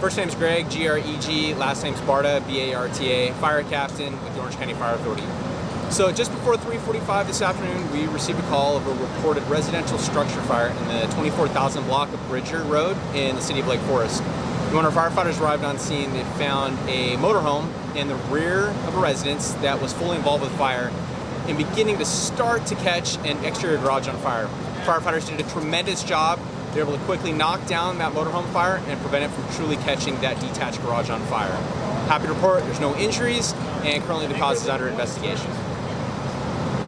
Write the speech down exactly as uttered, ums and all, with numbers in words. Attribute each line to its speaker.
Speaker 1: First name's Greg, G R E G, last name's Barta, B A R T A, fire captain with the Orange County Fire Authority. So just before three forty-five this afternoon, we received a call of a reported residential structure fire in the twenty-four thousand block of Bridger Road in the city of Lake Forest. When our firefighters arrived on scene, they found a motorhome in the rear of a residence that was fully involved with fire and beginning to start to catch an exterior garage on fire. Firefighters did a tremendous job. They were able to quickly knock down that motorhome fire and prevent it from truly catching that detached garage on fire. Happy to report there's no injuries, and currently the cause is under investigation.